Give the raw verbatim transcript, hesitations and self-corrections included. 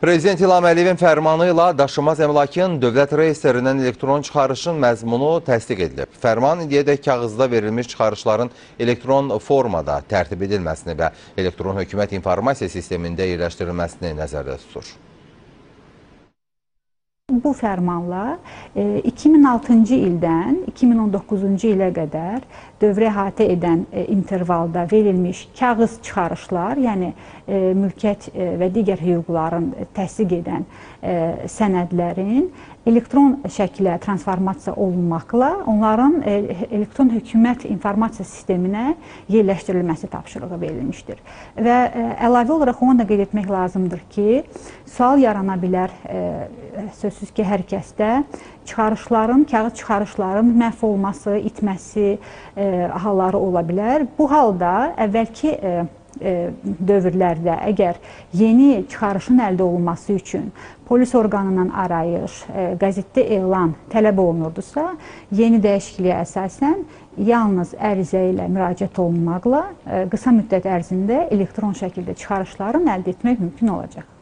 Prezident İlham Əliyevin fərmanı ilə daşınmaz əmlakın dövlət reyestrindən elektron çıxarışın məzmunu təsdiq edilib. Fərman indiyədək kağızda verilmiş çıxarışların elektron formada tərtib edilməsini və elektron hökumət informasiya sistemində yerləşdirilməsini nəzərdə tutur. Bu fərmanla iki min altıncı ildən iki min on doqquzuncu ilə qədər dövrə əhatə edən intervalda verilmiş kağız çıxarışlar, yəni mülkiyyət və digər hüquqların təsdiq edən sənədlərin elektron şəkildə transformasiya olunmaqla onların elektron hökumət informasiya sisteminə yerləşdirilməsi tapşırığı verilmişdir. Və əlavə olaraq onu da qeyd etmək lazımdır ki, sual yarana bilər sözsüz ki, hər kəsdə çıxarışların, kağız çıxarışların məhv olması, itməsi halları ola bilər. Bu halda əvvəlki dövrlərdə əgər yeni çıxarışın əldə olunması üçün polis orqanından arayış, qəzetdə elan tələb olunurdusa, yeni dəyişikliyə əsasən yalnız ərizə ilə müraciət olunmaqla qısa müddət ərzində elektron şəkildə çıxarışların əldə etmək mümkün olacaq.